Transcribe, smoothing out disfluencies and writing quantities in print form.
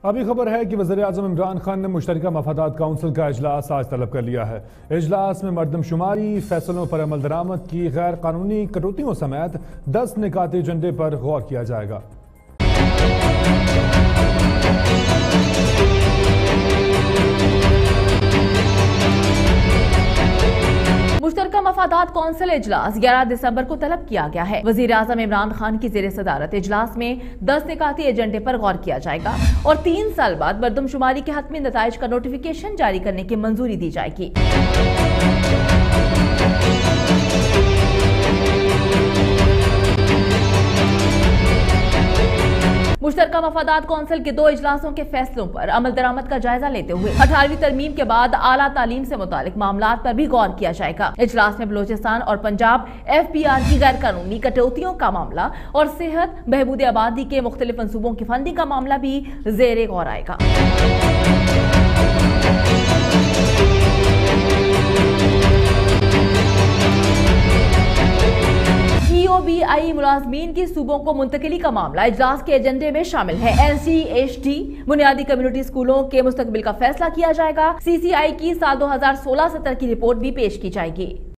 ابھی خبر ہے کہ وزیراعظم عمران خان نے مشترکہ مفادات کونسل کا اجلاس آج طلب کر لیا ہے۔ اجلاس میں مردم شماری، فیصلوں پر عمل درآمد کی غیر قانونی کٹوتیوں سمیت 10 نکاتی ایجنڈے پر غور کیا جائے گا۔ مشترکہ مفادات کونسل اجلاس 11 دسمبر کو طلب کیا گیا ہے۔ وزیر اعظم عمران خان کی زیر صدارت اجلاس میں 10 نکاتی ایجنڈے پر غور کیا جائے گا اور 3 سال بعد مردم شماری کے حتمی نتائج کا نوٹیفیکیشن جاری کرنے کی منظوری دی جائے گی۔ مشترکہ مفادات کونسل کے 2 اجلاسوں کے فیصلوں پر عمل درآمد کا جائزہ لیتے ہوئے 18ویں ترمیم کے بعد اعلیٰ تعلیم سے متعلق معاملات پر بھی غور کیا جائے گا۔ اجلاس میں بلوچستان اور پنجاب FPR کی غیر قانونی کٹوتیوں کا معاملہ اور صحت، بہبود آبادی کے مختلف منصوبوں کی فنڈنگ کا معاملہ بھی زیر غور آئے گا۔ EOBI ملازمین کی صوبوں کو منتقلی کا معاملہ اجلاس کے ایجنڈے میں شامل ہے۔ NCHT بنیادی کمیونٹی اسکولوں کے مستقبل کا فیصلہ کیا جائے گا۔ CCI کی سال 2016-17 کی رپورٹ بھی پیش کی جائے گی۔